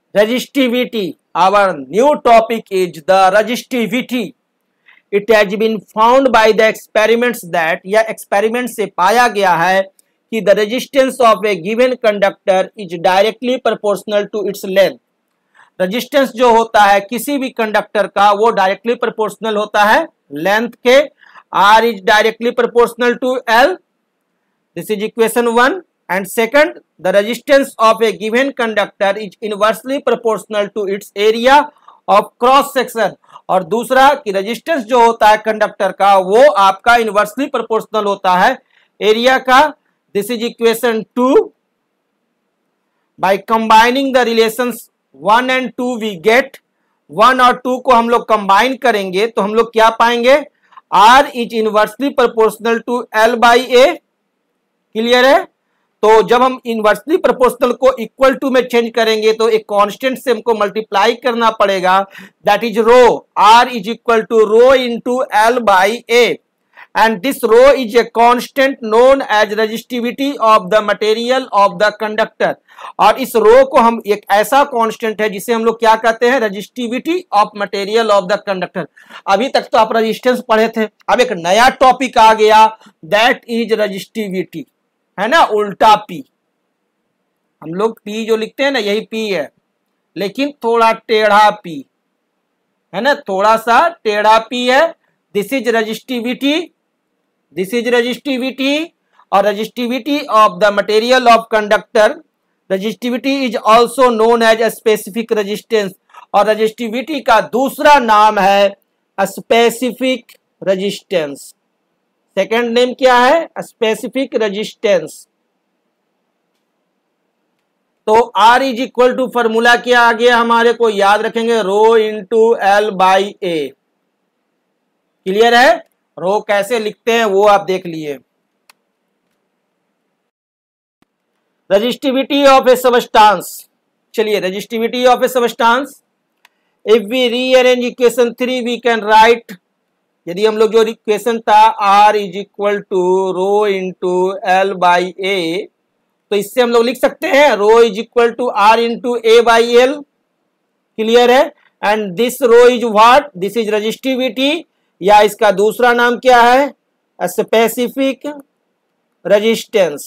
Resistivity. Our new topic is the resistivity. It has been found by the experiments that या experiment से पाया गया है कि the resistance of a given conductor is directly proportional to its length. Resistance जो होता है किसी भी कंडक्टर का वो डायरेक्टली प्रोपोर्शनल होता है लेंथ के. R is directly proportional to L. This is equation 1. And second, the resistance of a given conductor is inversely proportional to its area of cross section. और दूसरा कि रेजिस्टेंस जो होता है कंडक्टर का वो आपका इनवर्सली प्रोपोर्शनल होता है एरिया का. This is equation 2. By combining the relations 1 and 2 we get 1 और 2 को हम लोग कंबाइन करेंगे तो हम लोग क्या पाएंगे, R is inversely proportional to L by A. Clear है. तो जब हम इनवर्सली प्रोपोर्शनल को इक्वल टू में चेंज करेंगे तो एक कांस्टेंट से हमको मल्टीप्लाई करना पड़ेगा, that is rho. R is equal to rho into L by A and this rho is a constant known as resistivity of the material of the conductor. और इस रो को हम एक ऐसा कांस्टेंट है जिसे हम लोग क्या कहते हैं, resistivity of material of the conductor. अभी तक तो आप रेजिस्टेंस पढ़े थे, अब एक नया टॉपिक आ गया दैट इज रेजिस्टिविटी, है ना, उल्टा पी. हम लोग पी जो लिखते हैं ना यही पी है लेकिन थोड़ा टेढ़ा पी है ना, थोड़ा सा टेढ़ा पी है. This is resistivity, this is resistivity और resistivity of the material of conductor. Resistivity is also known as specific resistance और रेजिस्टिविटी का दूसरा नाम है स्पेसिफिक रेजिस्टेंस. सेकेंड नेम क्या है, स्पेसिफिक रेजिस्टेंस. तो R is equal to formula क्या आ गया हमारे को याद रखेंगे, rho into L by A. Clear है. रो कैसे लिखते हैं वो आप देख लिए. Resistivity of a substance. चलिए resistivity of a substance, if we rearrange equation 3 we can write, यदि हम लोग जो इक्वेशन था R is equal to rho into L by A, तो इससे हम लोग लिख सकते हैं rho is equal to R into A by L. Clear है. And this rho is what, this is resistivity या इसका दूसरा नाम क्या है, स्पेसिफिक रेजिस्टेंस.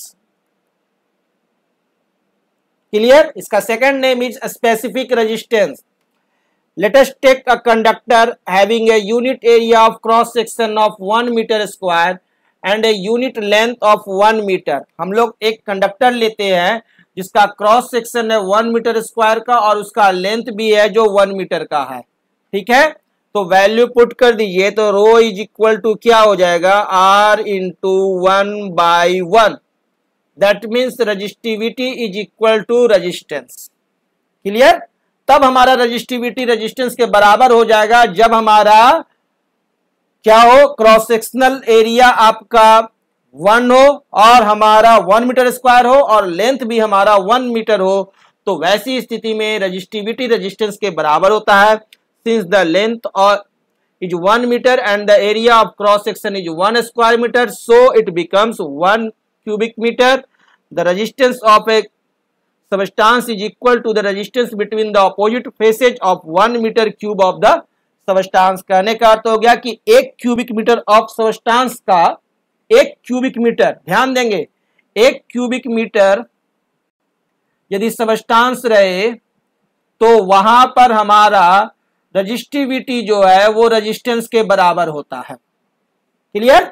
क्लियर. इसका second name is specific resistance. Let us take a conductor having a unit area of cross section of 1 metre square and a unit length of 1 metre. हम लोग एक कंडक्टर लेते हैं जिसका क्रॉस सेक्शन है 1 metre square का और उसका लेंथ भी है जो 1 मीटर का है. ठीक है. तो वैल्यू पुट कर दीजिए तो रो इज इक्वल टू क्या हो जाएगा, R into 1 by 1. That means resistivity is equal to resistance. Clear. तब हमारा रेजिस्टिविटी रेजिस्टेंस के बराबर हो जाएगा जब हमारा क्या हो, क्रॉस सेक्शनल एरिया आपका 1 हो और हमारा 1 मीटर स्क्वायर हो और लेंथ भी हमारा 1 मीटर हो. तो वैसी स्थिति में रेजिस्टिविटी रेजिस्टेंस के बराबर होता है. Since the length is 1 meter and the area of cross section is 1 square meter, so it becomes 1 cubic meter. The resistance of a substance is equal to the resistance between the opposite faces of 1 meter cube of the substance. कहने का अर्थ हो गया कि 1 cubic metre of substance का 1 cubic metre, ध्यान देंगे 1 cubic metre यदि substance रहे तो वहां पर हमारा रेजिस्टिविटी जो है वो रेजिस्टेंस के बराबर होता है. Clear.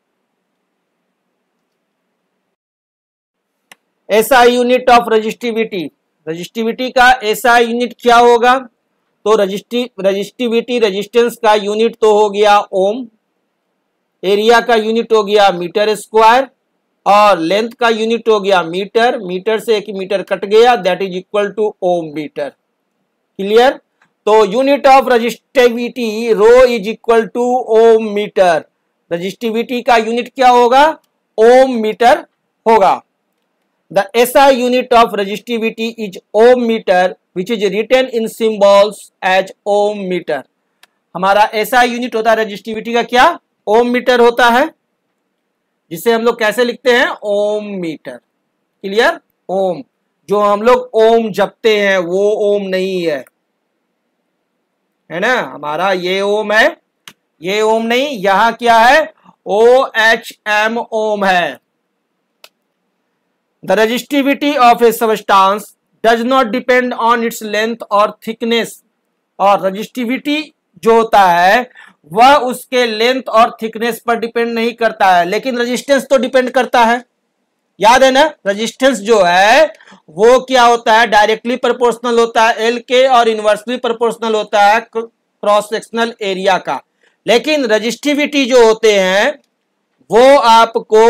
SI unit of resistivity. Resistivity का एसआई यूनिट क्या होगा, तो रेजिस्टिविटी रेजिस्टेंस का यूनिट तो हो गया ओम, एरिया का यूनिट हो गया मीटर स्क्वायर और लेंथ का यूनिट हो गया मीटर. मीटर से 1 मीटर कट गया, that is equal to ohm metre. Clear. तो unit of resistivity rho is equal to ohm metre. Resistivity का यूनिट क्या होगा, ओम मीटर होगा. The SI unit of resistivity is ohm metre which is written in symbols as ohm metre. हमारा SI unit होता है resistivity का क्या, ओम metre होता है, जिसे हम लोग कैसे लिखते हैं, ओम मीटर. क्लियर. ओम जो हम लोग ओम जपते हैं वो ओम नहीं है ना, हमारा ये ओम है, ये ओम नहीं, यहां क्या है, OHM ओम है। The resistivity of a substance does not depend on its length और थिकनेस। और रेजिस्टिविटी जो होता है वह उसके लेंथ और थिकनेस पर डिपेंड नहीं करता है, लेकिन रेजिस्टेंस तो डिपेंड करता है। याद है ना, रेजिस्टेंस जो है वो क्या होता है, डायरेक्टली प्रोपोर्शनल होता है एल के और इनवर्सली प्रोपोर्शनल होता है क्रॉस सेक्शनल एरिया का। लेकिन रेजिस्टिविटी जो होते हैं वो आपको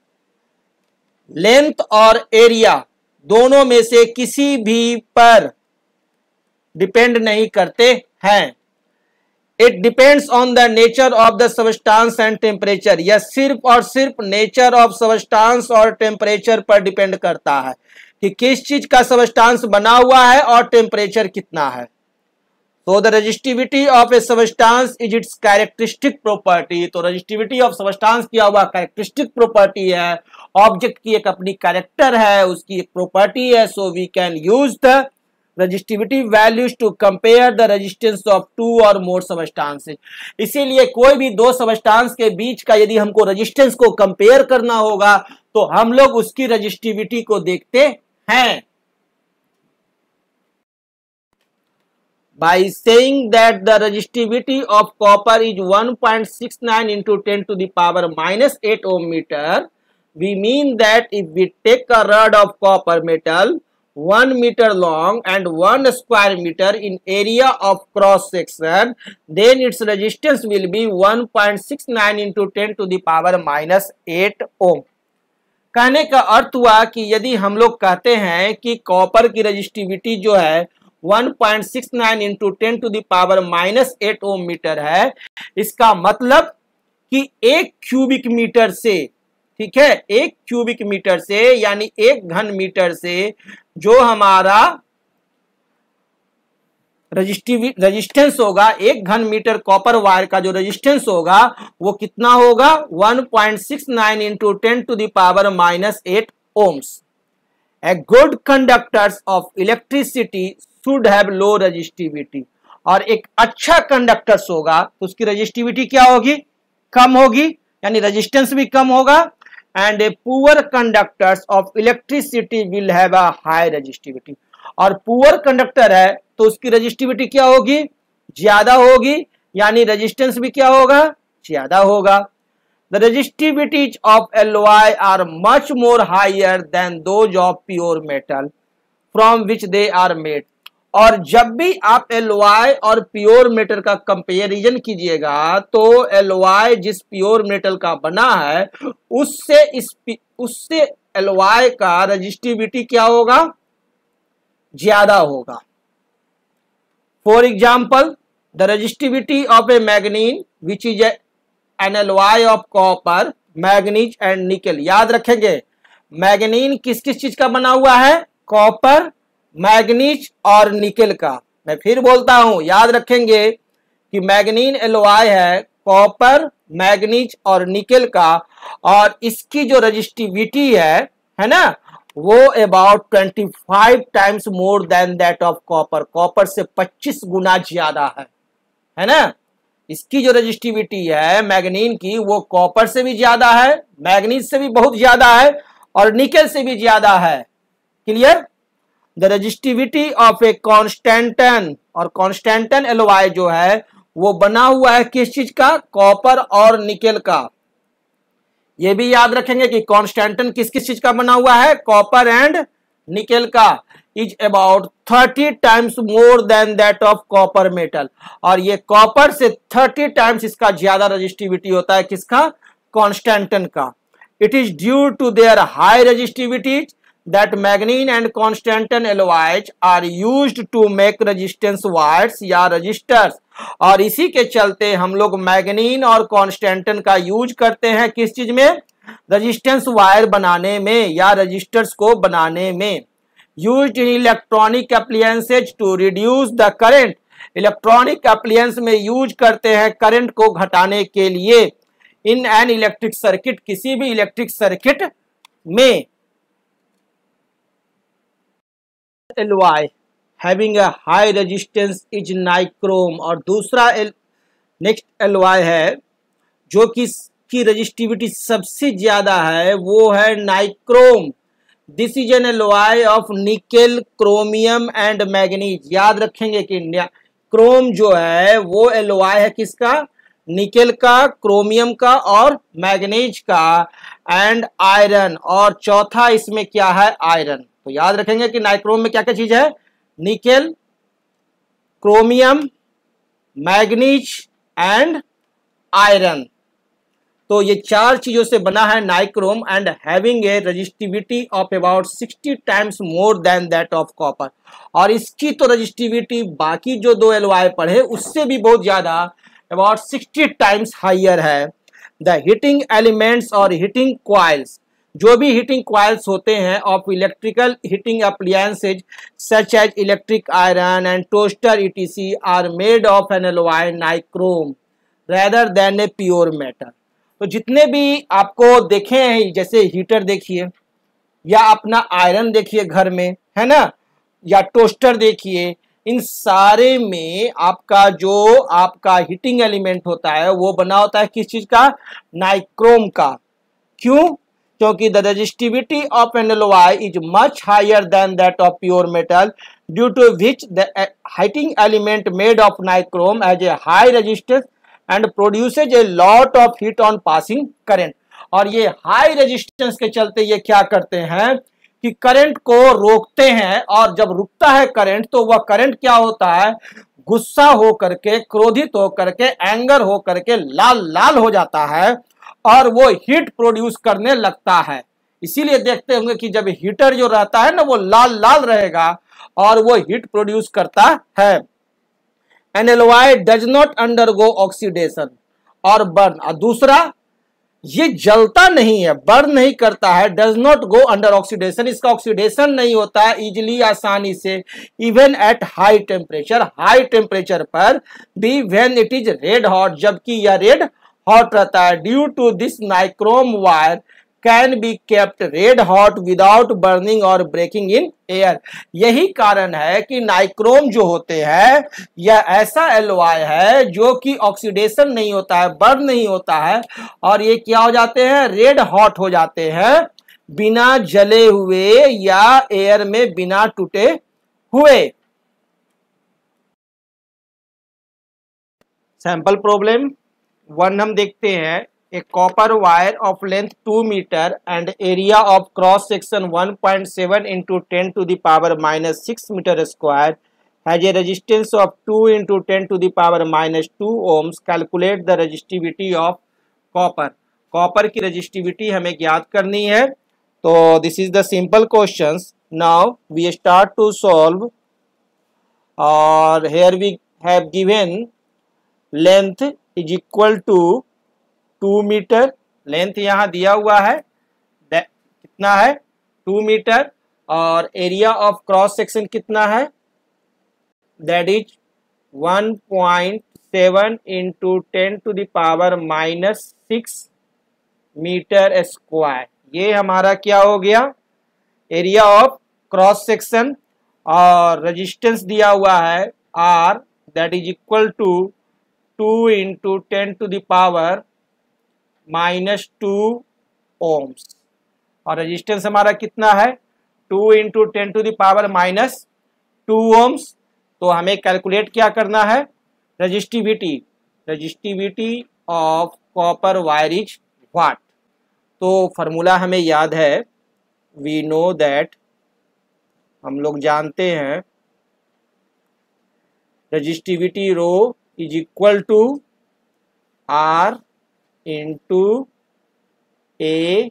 लेंथ और एरिया दोनों में से किसी भी पर डिपेंड नहीं करते हैं। It depends on the nature of the substance and temperature. यह सिर्फ और सिर्फ नेचर ऑफ सबस्टांस और टेम्परेचर पर डिपेंड करता है कि किस चीज का सबस्टांस बना हुआ है और टेम्परेचर कितना है। तो the resistivity of a substance is its characteristic property. तो रेजिस्टिविटी ऑफ सबस्टांस किया हुआ कैरेक्टरिस्टिक प्रॉपर्टी है, ऑब्जेक्ट की एक अपनी कैरेक्टर है, उसकी एक प्रॉपर्टी है। So we can use the resistivity values to compare the resistance of two or more substances. इसीलिए कोई भी दो सबस्टांस के बीच का यदि हमको रेजिस्टेंस को कंपेयर करना होगा तो हम लोग उसकी रेजिस्टिविटी को देखते हैं। By saying that the resistivity of copper is 1.69 into 10 to the power minus 8 ohm meter, we mean that if we take a rod of copper metal 1 meter long and 1 square meter in area of cross section, then its resistance will be 1.69 into 10 to the power minus 8 ohm। कहने का अर्थ हुआ कि यदि हम लोग कहते हैं कि कॉपर की रेजिस्टिविटी जो है 1.69 into 10 to the power minus 8 ohm metre है, इसका मतलब कि 1 क्यूबिक मीटर से, ठीक है, 1 क्यूबिक मीटर से यानी 1 घन मीटर से जो हमारा रेजिस्टेंस होगा, 1 घन मीटर कॉपर वायर का जो रेजिस्टेंस होगा वो कितना होगा, 1.69 into 10 to the power minus 8 ohms. A good conductors of electricity should have low resistivity। और एक अच्छा कंडक्टर्स होगा तो उसकी रेजिस्टिविटी क्या होगी, कम होगी, यानी रेजिस्टेंस भी कम होगा। And a poor conductors of electricity will have a high resistivity. और पुअर कंडक्टर है तो उसकी रेजिस्टिविटी क्या होगी, ज्यादा होगी, यानी रेजिस्टेंस भी क्या होगा, ज्यादा होगा। The resistivities of alloy are much more higher than those of pure metal from which they are made। और जब भी आप एलॉय और प्योर मेटल का कंपैरिजन कीजिएगा तो एलॉय जिस प्योर मेटल का बना है उससे एलॉय का रेजिस्टिविटी क्या होगा, ज्यादा होगा। For example the resistivity of a manganin which is an alloy of copper, manganese and nickel. याद रखेंगे मैग्नीन किस किस चीज का बना हुआ है, कॉपर, मैग्नीज और निकल का। मैं फिर बोलता हूं, याद रखेंगे कि मैग्नीन एलॉय है कॉपर, मैग्नीज और निकल का, और इसकी जो रेजिस्टिविटी है ना, वो about 25 times more than that of copper. Copper से 25 गुना ज्यादा है ना। इसकी जो रेजिस्टिविटी है मैग्नीन की वो कॉपर से भी ज्यादा है, मैग्नीज से भी बहुत ज्यादा है और निकल से भी ज्यादा है। Clear. The resistivity of a constantan, और कॉन्स्टेंटन एलॉय जो है वो बना हुआ है किस चीज का, कॉपर और निकल का। ये भी याद रखेंगे कि कॉन्स्टेंटन किस किस चीज का बना हुआ है, कॉपर एंड निकल का। Is about 30 times more than that of copper metal. और ये कॉपर से 30 टाइम्स इसका ज्यादा रेजिस्टिविटी होता है, किसका, कॉन्स्टेंटन का। It is due to their high resistivities that manganin and constantan alloys are used to make resistance wires या रजिस्टर्स। और इसी के चलते हम लोग मैग्नीन और कॉन्स्टेंटन का यूज करते हैं किस चीज में, रेजिस्टेंस वायर बनाने में या रजिस्टर्स को बनाने में। Used in electronic appliances to reduce the current. Electronic appliance में यूज करते हैं करंट को घटाने के लिए। इन एन इलेक्ट्रिक सर्किट, किसी भी इलेक्ट्रिक सर्किट में। Alloy having a high resistance is nichrome, और दूसरा नेक्स्ट एलवाई है जो कि की रेजिस्टिविटी सबसे ज्यादा है, वो है nichrome. This is an alloy of nickel, chromium and manganese. याद रखेंगे कि क्रोम जो है वो एलवाई है किसका, निकेल का, क्रोमियम का और मैग्नीज का, एंड आयरन, और चौथा इसमें क्या है, आयरन। तो याद रखेंगे कि नाइक्रोम में क्या क्या चीज है, nickel, chromium, manganese and iron. तो ये चार चीजों से बना है nichrome, and having a resistivity of about 60 times more than that of copper. और इसकी तो रेजिस्टिविटी बाकी जो दो एलवाई पढ़े उससे भी बहुत ज्यादा, अबाउट 60 टाइम्स हाइयर है। द हीटिंग एलिमेंट्स और हीटिंग क्वाइल्स, जो भी हीटिंग क्वाइल्स होते हैं of electrical heating appliances such as electric iron and toaster etc are made of an alloy nichrome rather than a pure metal. तो जितने भी आपको देखे हैं, जैसे हीटर देखिए, या अपना आयरन देखिए घर में, है ना, या टोस्टर देखिए, इन सारे में आपका जो आपका हीटिंग एलिमेंट होता है वो बना होता है किस चीज का, नाइक्रोम का। क्यों, क्योंकि the resistivity of an alloy is much higher than that of pure metal, due to which the heating element made of nichrome as a high resistance and produces a lot of heat on passing current. और ये high resistance के चलते ये क्या करते हैं कि current को रोकते हैं, और जब रुकता है करंट तो वह करंट क्या होता है, गुस्सा हो करके, क्रोधित हो करके, एंगर हो करके लाल लाल हो जाता है और वो हीट प्रोड्यूस करने लगता है। इसीलिए देखते होंगे कि जब हीटर जो रहता है ना वो लाल लाल रहेगा और वो हीट प्रोड्यूस करता है। An alloy does not undergo oxidation or burn, और दूसरा ये जलता नहीं है, बर्न नहीं करता है, does not go under oxidation, इसका ऑक्सीडेशन नहीं होता है इजिली, आसानी से, even at high temperature, high temperature पर भी, when it is red hot, जबकि यह रेड हॉट रहता है। Due to this nichrome wire can be kept red hot without burning or breaking in air. यही कारण है कि नाइक्रोम जो होते हैं यह ऐसा एलवाई है जो कि ऑक्सीडेशन नहीं होता है, बर्न नहीं होता है, और ये क्या हो जाते हैं, रेड हॉट हो जाते हैं, बिना जले हुए या एयर में बिना टूटे हुए। सैंपल प्रॉब्लम 1 हम देखते हैं। A copper wire of length 2 meter and area of cross section 1.7 into 10 to the power minus 6 meter square has a resistance of 2 into 10 to the power minus 2 ohms. Calculate the resistivity of copper. Copper की resistivity हमें ज्ञात करनी है। तो this is the simple questions. Now we start to solve. और here we have given length is equal to 2 metre, length यहां दिया हुआ है, कितना है 2 मीटर, और एरिया ऑफ क्रॉस सेक्शन कितना है, that is 1.7 into 10 to the power minus 6 metre square. ये हमारा क्या हो गया, एरिया ऑफ क्रॉस सेक्शन, और रेजिस्टेंस दिया हुआ है R, that is equal to 2 into 10 to the power minus 2 ohms, और रेजिस्टेंस हमारा कितना है 2 into 10 to the power minus 2 ohms. तो हमें कैलकुलेट क्या करना है, resistivity, resistivity of copper wire is what. तो फॉर्मूला हमें याद है, वी नो दैट, हम लोग जानते हैं, resistivity rho is equal to R into A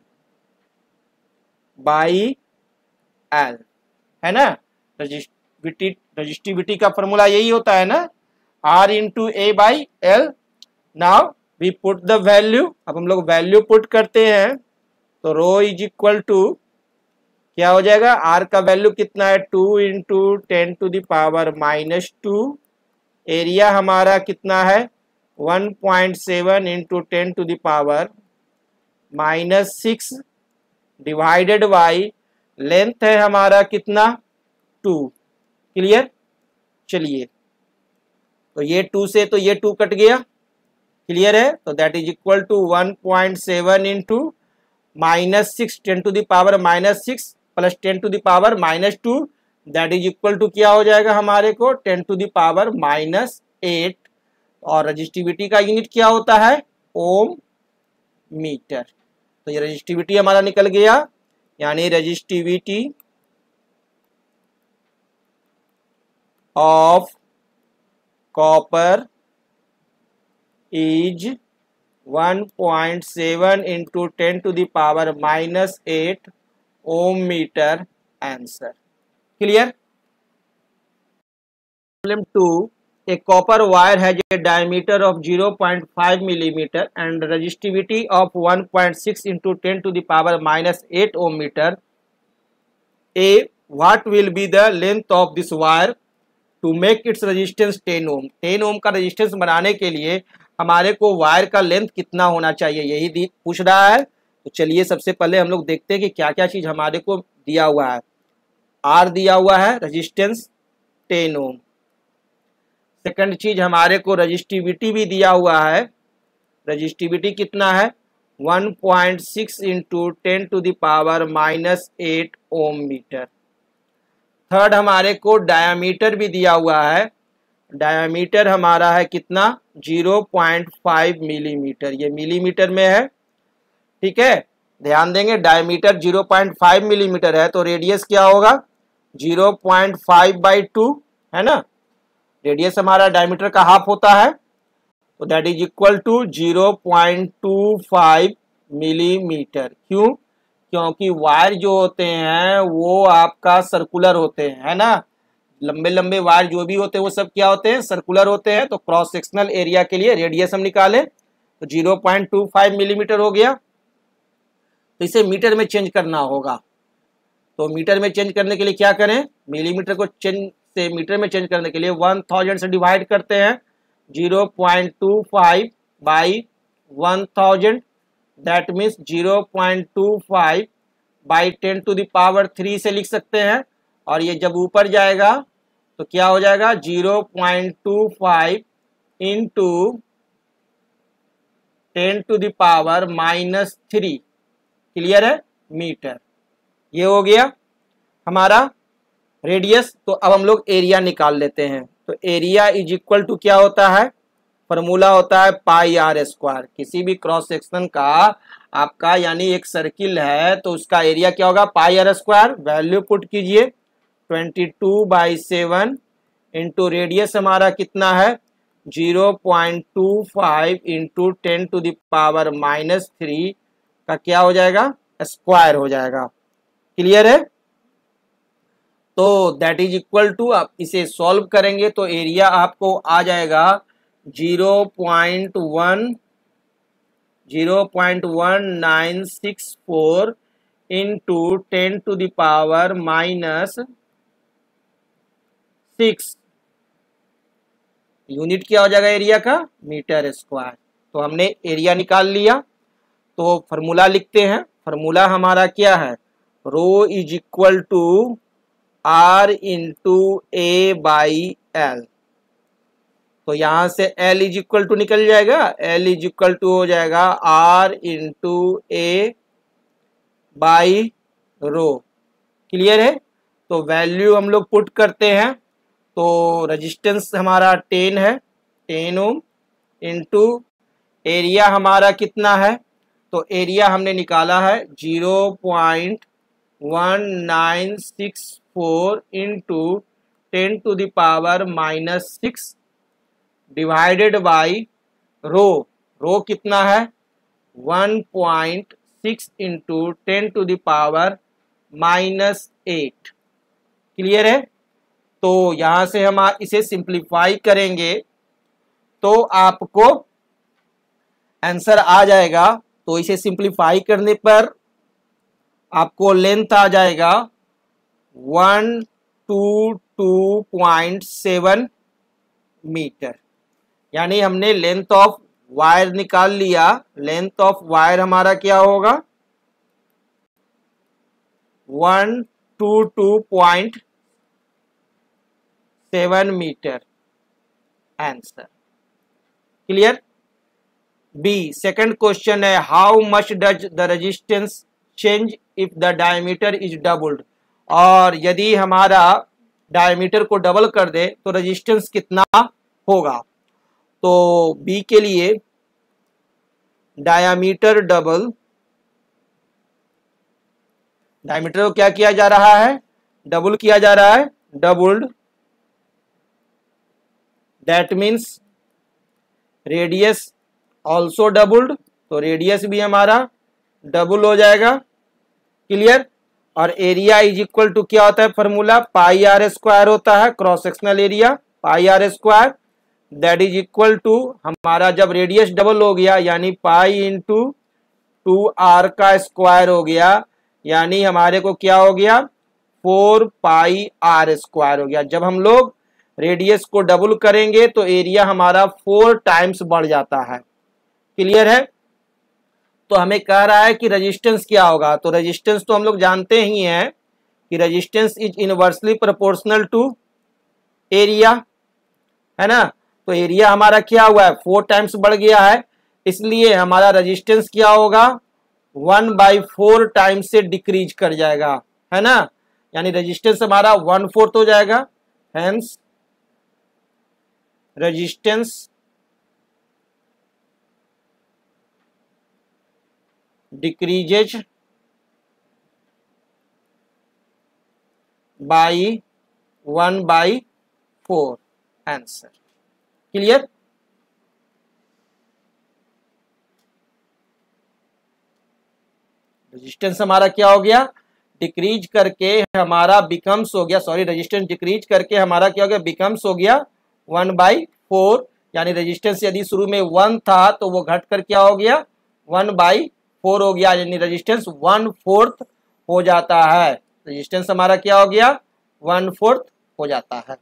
by L, है ना। रजिस्टिविटी का फॉर्मूला यही होता है ना, R into A by L. Now we put the value, अब हम लोग वैल्यू पुट करते हैं, तो रो इज इक्वल टू क्या हो जाएगा, आर का वैल्यू कितना है 2 into 10 to the power minus 2, area हमारा कितना है 1.7 into 10 to the power minus 6 divided by length है हमारा कितना 2, क्लियर। चलिए, तो ये 2 से तो ये 2 कट गया, क्लियर है। तो that is equal to 1.7 into -6 10 to the power -6 plus 10 to the power -2, that is equal to क्या हो जाएगा हमारे को 10 टू द पावर -8। और रजिस्टिविटी का यूनिट क्या होता है, ओम मीटर। तो ये रजिस्टिविटी हमारा निकल गया, यानी resistivity of copper is 1.7 into 10 to the power -8 ohm metre, answer. Clear. Problem 2, a copper wire has a diameter of 0.5 millimeter and resistivity of 1.6 into 10 to the power -8 ohm meter. A, what will be the length of this wire to make its resistance 10 ohm? 10 ohm का resistance बनाने के लिए हमारे को wire का length कितना होना चाहिए, यही पूछ रहा है। तो चलिए सबसे पहले हम लोग देखते हैं कि क्या क्या चीज हमारे को दिया हुआ है। आर दिया हुआ है, रेजिस्टेंस 10 ओम। सेकंड चीज हमारे को रजिस्टिविटी भी दिया हुआ है, रजिस्टिविटी कितना है 1.6 into 10 to the power -8 ohm metre. Third हमारे को डायामीटर भी दिया हुआ है, डायामीटर हमारा है कितना 0.5 मिलीमीटर, ये मिलीमीटर में है, ठीक है। ध्यान देंगे डायमीटर 0.5 मिलीमीटर है तो रेडियस क्या होगा 0.5/2 है ना, रेडियस हमारा डायमीटर का हाफ होता है, तो that is equal to 0.25 millimetre. क्यों, क्योंकि वायर जो होते हैं वो आपका सर्कुलर होते हैं, है ना, लंबे लंबे वायर जो भी होते हैं वो सब क्या होते हैं, सर्कुलर होते हैं। तो क्रॉस सेक्शनल एरिया के लिए रेडियस हम निकालें तो 0.25 मिलीमीटर हो गया। तो इसे मीटर में चेंज करना होगा, तो मीटर में चेंज करने के लिए क्या करें, मिलीमीटर को चेंज से मीटर में चेंज करने के लिए 1000 से डिवाइड करते हैं, 0.25 by 1000, that means 0.25 by 10 to the power 3 से लिख सकते हैं। और ये जब ऊपर जाएगा तो क्या हो जाएगा 0.25 into 10 to the power -3, clear है, मीटर। ये हो गया हमारा रेडियस। तो अब हम लोग एरिया निकाल लेते हैं। तो एरिया इज इक्वल टू क्या होता है, फॉर्मूला होता है पाई आर स्क्वायर। किसी भी क्रॉस सेक्शन का आपका यानी एक सर्किल है तो उसका एरिया क्या होगा pi R square. Value put कीजिए 22/7 इंटू रेडियस हमारा कितना है 0.25 इंटू 10 टू द पावर -3 का क्या हो जाएगा स्क्वायर हो जाएगा, क्लियर है। तो दैट इज इक्वल टू, आप इसे सॉल्व करेंगे तो एरिया आपको आ जाएगा 0.1964 into 10 to the power -6। Unit क्या हो जाएगा एरिया का मीटर स्क्वायर। तो हमने एरिया निकाल लिया, तो फॉर्मूला लिखते हैं। फॉर्मूला हमारा क्या है, rho is equal to R into A by L. तो यहां से L इज इक्वल टू निकल जाएगा, L इज इक्वल टू हो जाएगा R into A by rho, clear है। तो वैल्यू हम लोग पुट करते हैं, तो रेजिस्टेंस हमारा 10 है 10 ओम इंटू एरिया हमारा कितना है, तो एरिया हमने निकाला है 0.1964 into 10 to the power -6 divided by rho. Rho कितना है 1.6 into 10 to the power -8, clear है। तो यहां से हम इसे सिंप्लीफाई करेंगे तो आपको आंसर आ जाएगा। तो इसे सिंप्लीफाई करने पर आपको लेंथ आ जाएगा 122.7 मीटर, यानी हमने लेंथ ऑफ वायर निकाल लिया। लेंथ ऑफ वायर हमारा क्या होगा 122.7 7 metre answer. Clear. B second question है how much does the resistance change if the diameter is doubled. और यदि हमारा डायमीटर को डबल कर दे तो रेजिस्टेंस कितना होगा। तो बी के लिए डायमीटर डबल, डायमीटर को क्या किया जा रहा है, डबल किया जा रहा है, doubled, that means radius also doubled, तो रेडियस भी हमारा डबल हो जाएगा। क्लियर। और एरिया इज इक्वल टू क्या होता है फॉर्मूला, पाई आर स्क्वायर होता है, cross sectional area pi R square, that is equal to हमारा जब रेडियस डबल हो गया यानी पाई इंटू 2r का स्क्वायर हो गया, यानी हमारे को क्या हो गया 4 पाई आर स्क्वायर हो गया। जब हम लोग रेडियस को डबल करेंगे तो एरिया हमारा 4 टाइम्स बढ़ जाता है। क्लियर है। तो हमें कह रहा है कि रेजिस्टेंस क्या होगा, तो रेजिस्टेंस तो हम लोग जानते ही हैं कि resistance is inversely proportional to area, है ना। तो एरिया हमारा क्या हुआ है 4 टाइम्स बढ़ गया है, इसलिए हमारा रेजिस्टेंस क्या होगा 1/4 टाइम्स से डिक्रीज कर जाएगा, है ना। यानी रेजिस्टेंस हमारा 1/4 हो जाएगा, hence resistance decreases by 1/4 answer. Clear. Resistance हमारा क्या हो गया डिक्रीज करके हमारा बिकम्स हो गया, सॉरी रेजिस्टेंस डिक्रीज करके हमारा क्या हो गया बिकम्स हो गया 1/4, यानी रेजिस्टेंस यदि शुरू में 1 था तो वो घट कर क्या हो गया 1/4 हो गया, यानी रेजिस्टेंस 1/4 हो जाता है। रेजिस्टेंस हमारा क्या हो गया 1/4 हो जाता है।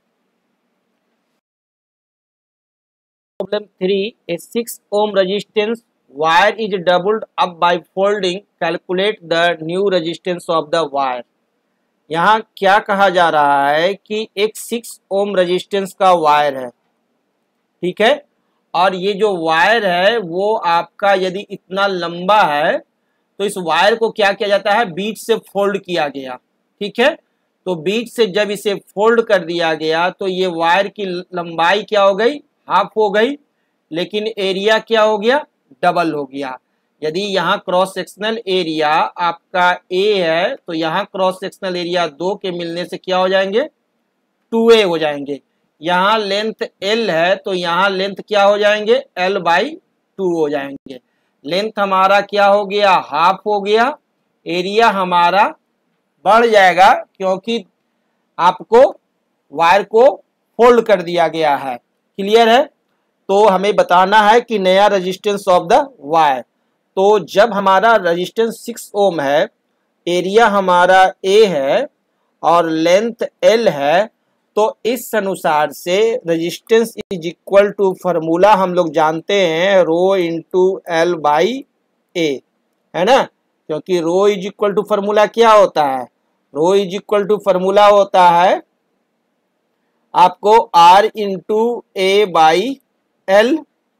Problem 3, a 6 ohm resistance wire is doubled up by folding, calculate the new resistance of the wire. यहाँ क्या कहा जा रहा है कि एक 6 ohm रेजिस्टेंस का वायर है, ठीक है, और ये जो वायर है वो आपका यदि इतना लंबा है तो इस वायर को क्या किया जाता है बीच से फोल्ड किया गया, ठीक है। तो बीच से जब इसे फोल्ड कर दिया गया तो ये वायर की लंबाई क्या हो गई हाफ हो गई, लेकिन एरिया क्या हो गया डबल हो गया। यदि यहाँ क्रॉस सेक्शनल एरिया आपका A है तो यहाँ क्रॉस सेक्शनल एरिया 2 के मिलने से क्या हो जाएंगे 2A हो जाएंगे। यहाँ लेंथ L है तो यहाँ लेंथ क्या हो जाएंगे L/2 हो जाएंगे। लेंथ हमारा क्या हो गया हाफ हो गया, एरिया हमारा बढ़ जाएगा क्योंकि आपको वायर को फोल्ड कर दिया गया है। क्लियर है। तो हमें बताना है कि नया रेजिस्टेंस ऑफ द वायर। तो जब हमारा रेजिस्टेंस 6 ओम है, एरिया हमारा A है और लेंथ L है, तो इस अनुसार से resistance is equal to formula हम लोग जानते हैं रो इंटू L/A, है ना। क्योंकि rho is equal to formula क्या होता है, rho is equal to formula होता है आपको R इंटू A/L,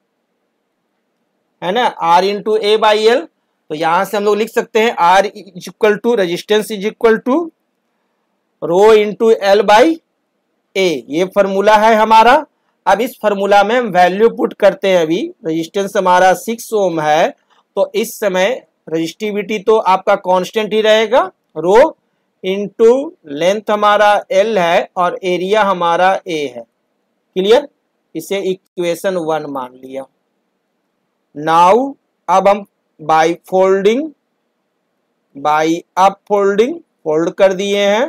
है ना, R इंटू A/L। तो यहां से हम लोग लिख सकते हैं R is equal to resistance is equal to rho into L/A, ये फॉर्मूला है हमारा। अब इस फॉर्मूला में हम वैल्यू पुट करते हैं। अभी रेजिस्टेंस हमारा 6 ओम है तो इस समय रेजिस्टिविटी तो आपका कांस्टेंट ही रहेगा, रो इंटू लेंथ हमारा L है और एरिया हमारा A है। क्लियर। इसे इक्वेशन 1 मान लिया। नाउ अब हम by folding by up folding fold कर दिए हैं,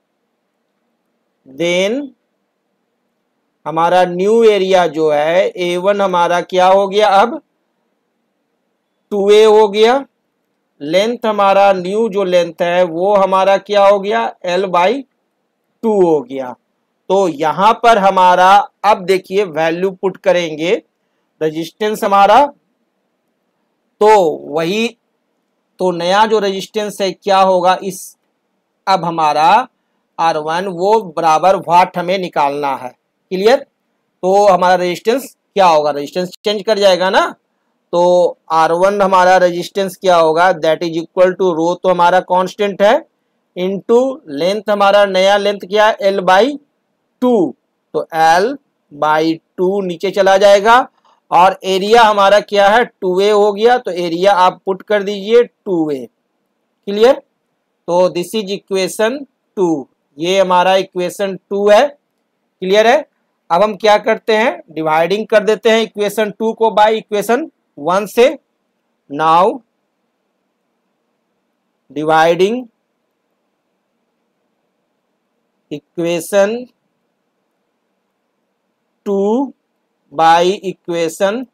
देन हमारा न्यू एरिया जो है A1 हमारा क्या हो गया अब 2A हो गया, लेंथ हमारा न्यू जो लेंथ है वो हमारा क्या हो गया L/2 हो गया। तो यहां पर हमारा अब देखिए वैल्यू पुट करेंगे रेजिस्टेंस हमारा, तो वही तो नया जो रेजिस्टेंस है क्या होगा इस अब हमारा R1 वो बराबर वाट हमें निकालना है। क्लियर? तो हमारा रेजिस्टेंस क्या होगा, रेजिस्टेंस चेंज कर जाएगा ना, तो R1 हमारा रेजिस्टेंस क्या होगा, that is equal to rho तो हमारा कांस्टेंट है इनटू लेंथ, हमारा नया लेंथ क्या है L/2, तो L/2 नीचे चला जाएगा और एरिया हमारा क्या है 2A हो गया, तो एरिया आप पुट कर दीजिए 2A। क्लियर? तो दिस इज इक्वेशन 2, ये हमारा इक्वेशन 2 है। क्लियर है? अब हम क्या करते हैं, डिवाइडिंग कर देते हैं इक्वेशन 2 को बाय इक्वेशन 1 से। Now dividing equation 2 by equation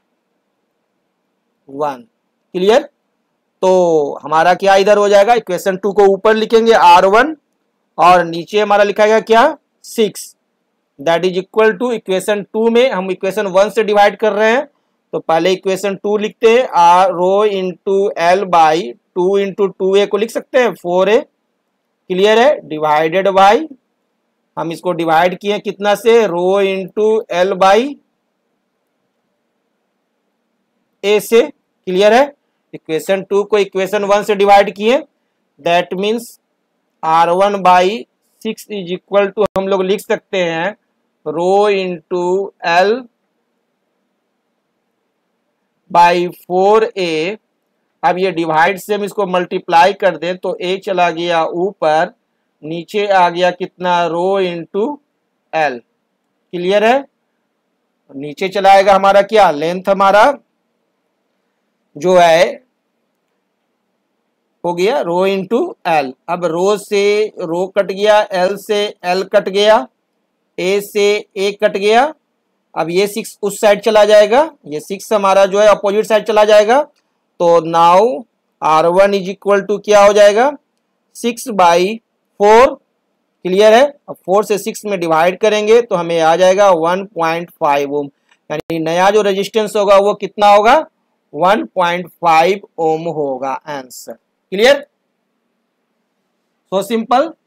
1। Clear? तो हमारा क्या इधर हो जाएगा, इक्वेशन 2 को ऊपर लिखेंगे R1 और नीचे हमारा लिखाएगा क्या 6, that is equal to equation 2 में हम इक्वेशन 1 से डिवाइड कर रहे हैं, तो पहले इक्वेशन 2 लिखते हैं, are rho into L/2 into 2A को लिख सकते हैं 4A। क्लियर है? डिवाइडेड बाई, हम इसको डिवाइड किए कितना से, रो इंटू L/A से। क्लियर है? इक्वेशन 2 को इक्वेशन 1 से डिवाइड किए, that means R1/6 is equal to हम लोग लिख सकते हैं रो इंटू L/4A। अब ये डिवाइड से हम इसको मल्टीप्लाई कर दें तो A चला गया ऊपर, नीचे आ गया कितना, रो इंटू L। क्लियर है? नीचे चलाएगा हमारा क्या, लेंथ हमारा जो है हो गया रो इंटू L। अब रो से रो कट गया, L से L कट गया, A से A कट गया। अब ये 6 उस साइड चला जाएगा, ये 6 हमारा जो है अपोजिट साइड चला जाएगा, तो now R1 is equal to क्या हो जाएगा 6/4। क्लियर है? अब 4 से 6 में डिवाइड करेंगे तो हमें आ जाएगा 1.5 ओम, यानी नया जो रेजिस्टेंस होगा वो कितना होगा 1.5 ओम होगा आंसर। क्लियर? So simple.